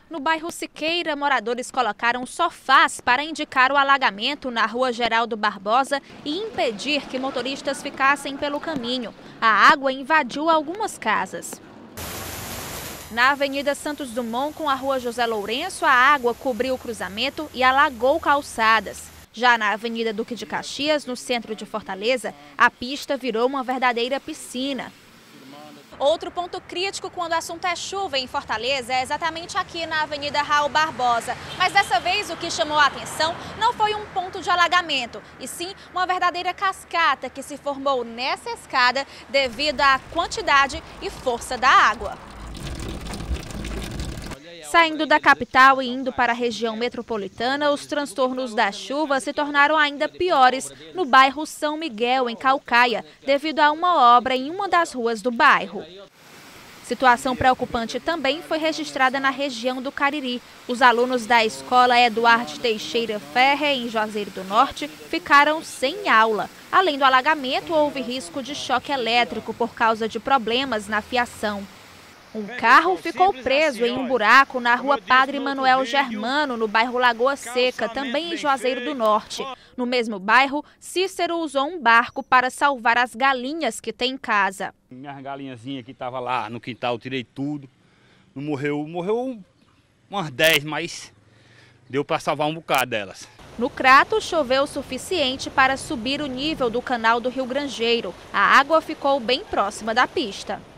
No bairro Siqueira, moradores colocaram sofás para indicar o alagamento na rua Geraldo Barbosa e impedir que motoristas ficassem pelo caminho. A água invadiu algumas casas. Na Avenida Santos Dumont, com a rua José Lourenço, a água cobriu o cruzamento e alagou calçadas. Já na Avenida Duque de Caxias, no centro de Fortaleza, a pista virou uma verdadeira piscina. Outro ponto crítico quando o assunto é chuva em Fortaleza é exatamente aqui na Avenida Raul Barbosa. Mas dessa vez o que chamou a atenção não foi um ponto de alagamento, e sim uma verdadeira cascata que se formou nessa escada devido à quantidade e força da água. Saindo da capital e indo para a região metropolitana, os transtornos da chuva se tornaram ainda piores no bairro São Miguel, em Caucaia, devido a uma obra em uma das ruas do bairro. Situação preocupante também foi registrada na região do Cariri. Os alunos da escola Eduardo Teixeira Ferrer, em Juazeiro do Norte, ficaram sem aula. Além do alagamento, houve risco de choque elétrico por causa de problemas na fiação. Um carro ficou preso em um buraco na rua Padre Manuel Germano, no bairro Lagoa Seca, também em Juazeiro do Norte. No mesmo bairro, Cícero usou um barco para salvar as galinhas que tem em casa. Minhas galinhazinhas que estavam lá no quintal, eu tirei tudo. Não morreu umas 10, mas deu para salvar um bocado delas. No Crato, choveu o suficiente para subir o nível do canal do Rio Grangeiro. A água ficou bem próxima da pista.